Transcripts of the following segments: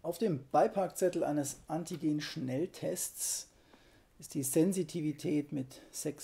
Auf dem Beipackzettel eines Antigen-Schnelltests ist die Sensitivität mit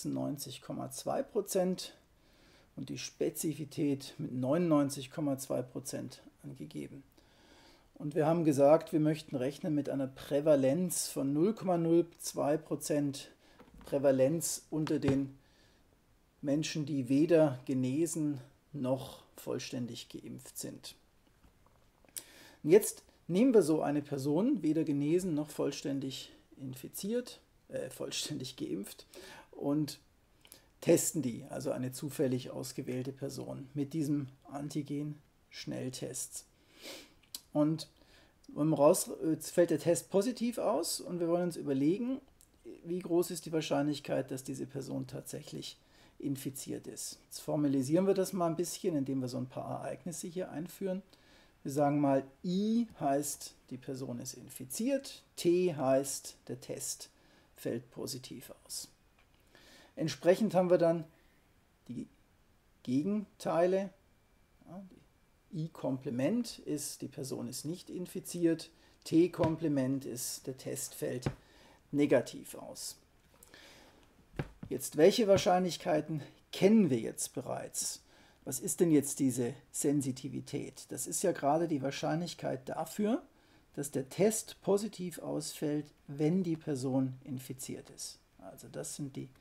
96,2% und die Spezifität mit 99,2% angegeben. Und wir haben gesagt, wir möchten rechnen mit einer Prävalenz von 0,02% Prävalenz unter den Menschen, die weder genesen noch vollständig geimpft sind. Und jetzt nehmen wir so eine Person, weder genesen noch vollständig vollständig geimpft, und testen die, also eine zufällig ausgewählte Person, mit diesem Antigen-Schnelltest. Und jetzt fällt der Test positiv aus und wir wollen uns überlegen, wie groß ist die Wahrscheinlichkeit, dass diese Person tatsächlich infiziert ist. Jetzt formalisieren wir das mal ein bisschen, indem wir so ein paar Ereignisse hier einführen. Wir sagen mal, I heißt, die Person ist infiziert, T heißt, der Test fällt positiv aus. Entsprechend haben wir dann die Gegenteile. Ja, I-Komplement ist, die Person ist nicht infiziert, T-Komplement ist, der Test fällt negativ aus. Jetzt, welche Wahrscheinlichkeiten kennen wir jetzt bereits? Was ist denn jetzt diese Sensitivität? Das ist ja gerade die Wahrscheinlichkeit dafür, dass der Test positiv ausfällt, wenn die Person infiziert ist. Also das sind die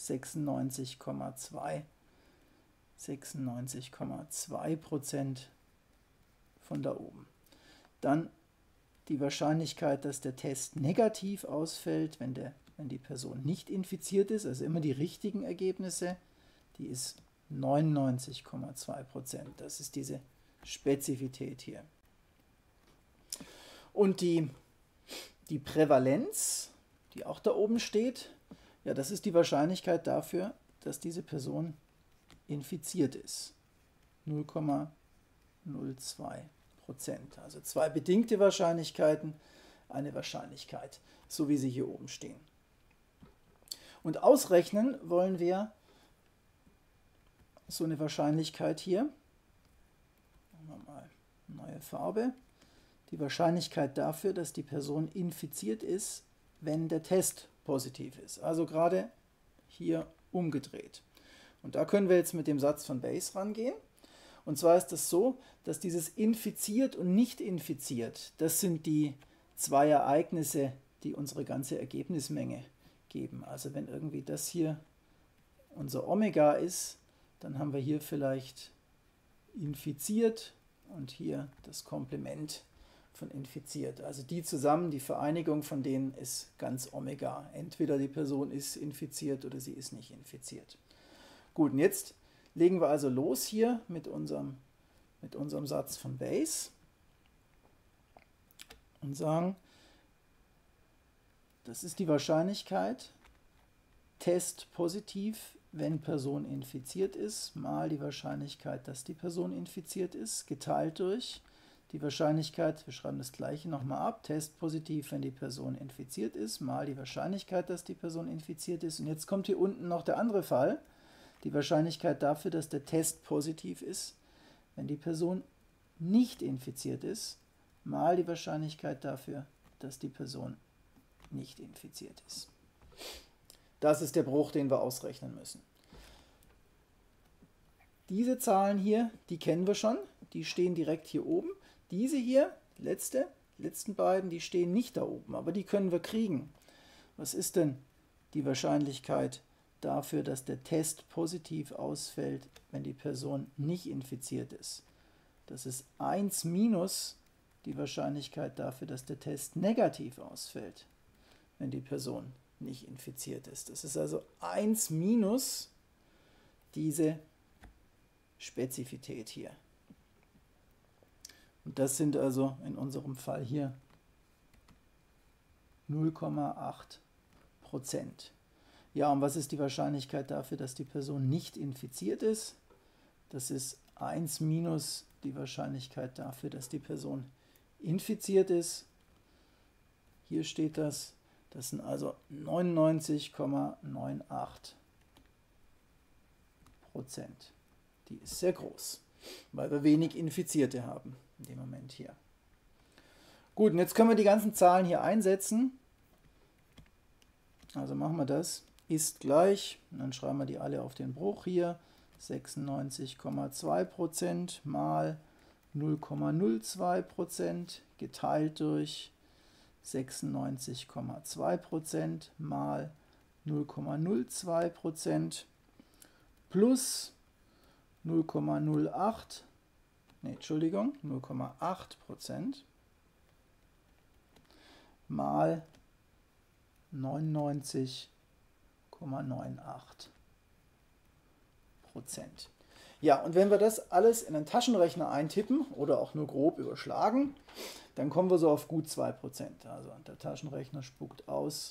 96,2% von da oben. Dann die Wahrscheinlichkeit, dass der Test negativ ausfällt, wenn die Person nicht infiziert ist, also immer die richtigen Ergebnisse, die ist 99,2%. Das ist diese Spezifität hier. Und die Prävalenz, die auch da oben steht, ja, das ist die Wahrscheinlichkeit dafür, dass diese Person infiziert ist. 0,02%. Also zwei bedingte Wahrscheinlichkeiten, eine Wahrscheinlichkeit, so wie sie hier oben stehen. Und ausrechnen wollen wir so eine Wahrscheinlichkeit hier. Machen wir mal neue Farbe. Die Wahrscheinlichkeit dafür, dass die Person infiziert ist, wenn der Test positiv ist. Also gerade hier umgedreht. Und da können wir jetzt mit dem Satz von Bayes rangehen. Und zwar ist das so, dass dieses infiziert und nicht infiziert, das sind die zwei Ereignisse, die unsere ganze Ergebnismenge geben. Also wenn irgendwie das hier unser Omega ist, dann haben wir hier vielleicht infiziert und hier das Komplement von infiziert. Also die zusammen, die Vereinigung von denen ist ganz Omega. Entweder die Person ist infiziert oder sie ist nicht infiziert. Gut, und jetzt legen wir also los hier mit unserem Satz von Bayes und sagen, das ist die Wahrscheinlichkeit, Test positiv, wenn Person infiziert ist, mal die Wahrscheinlichkeit, dass die Person infiziert ist, geteilt durch die Wahrscheinlichkeit, wir schreiben das gleiche nochmal ab, Test positiv, wenn die Person infiziert ist, mal die Wahrscheinlichkeit, dass die Person infiziert ist. Und jetzt kommt hier unten noch der andere Fall, die Wahrscheinlichkeit dafür, dass der Test positiv ist, wenn die Person nicht infiziert ist, mal die Wahrscheinlichkeit dafür, dass die Person nicht infiziert ist. Das ist der Bruch, den wir ausrechnen müssen. Diese Zahlen hier, die kennen wir schon, die stehen direkt hier oben. Diese hier, die letzten beiden, die stehen nicht da oben, aber die können wir kriegen. Was ist denn die Wahrscheinlichkeit dafür, dass der Test positiv ausfällt, wenn die Person nicht infiziert ist? Das ist 1 minus die Wahrscheinlichkeit dafür, dass der Test negativ ausfällt, wenn die Person nicht infiziert ist. Das ist also 1 minus diese Spezifität hier. Und das sind also in unserem Fall hier 0,8%. Ja, und was ist die Wahrscheinlichkeit dafür, dass die Person nicht infiziert ist? Das ist 1 minus die Wahrscheinlichkeit dafür, dass die Person infiziert ist. Hier steht das. Das sind also 99,98%. Die ist sehr groß, weil wir wenig Infizierte haben in dem Moment hier. Gut, und jetzt können wir die ganzen Zahlen hier einsetzen. Also machen wir das. Ist gleich, und dann schreiben wir die alle auf den Bruch hier. 96,2% mal 0,02% geteilt durch 96,2% mal 0,02% plus 0,08, nee, Entschuldigung, 0,8% mal 99,98%. Ja, und wenn wir das alles in einen Taschenrechner eintippen oder auch nur grob überschlagen, dann kommen wir so auf gut 2%. Also der Taschenrechner spuckt aus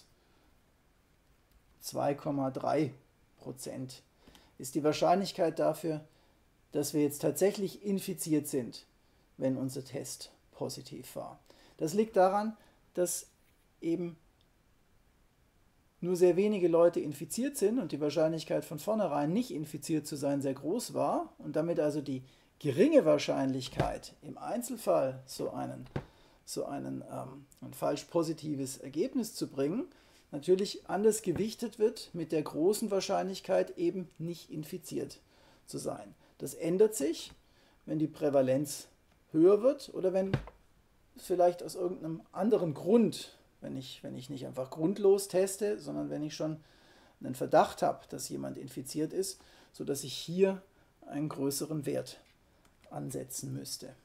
2,3% ist die Wahrscheinlichkeit dafür, dass wir jetzt tatsächlich infiziert sind, wenn unser Test positiv war. Das liegt daran, dass eben nur sehr wenige Leute infiziert sind und die Wahrscheinlichkeit von vornherein nicht infiziert zu sein sehr groß war und damit also die geringe Wahrscheinlichkeit im Einzelfall ein falsch positives Ergebnis zu bringen, natürlich anders gewichtet wird mit der großen Wahrscheinlichkeit eben nicht infiziert zu sein. Das ändert sich, wenn die Prävalenz höher wird oder wenn vielleicht aus irgendeinem anderen Grund, wenn ich nicht einfach grundlos teste, sondern wenn ich schon einen Verdacht habe, dass jemand infiziert ist, sodass ich hier einen größeren Wert ansetzen müsste.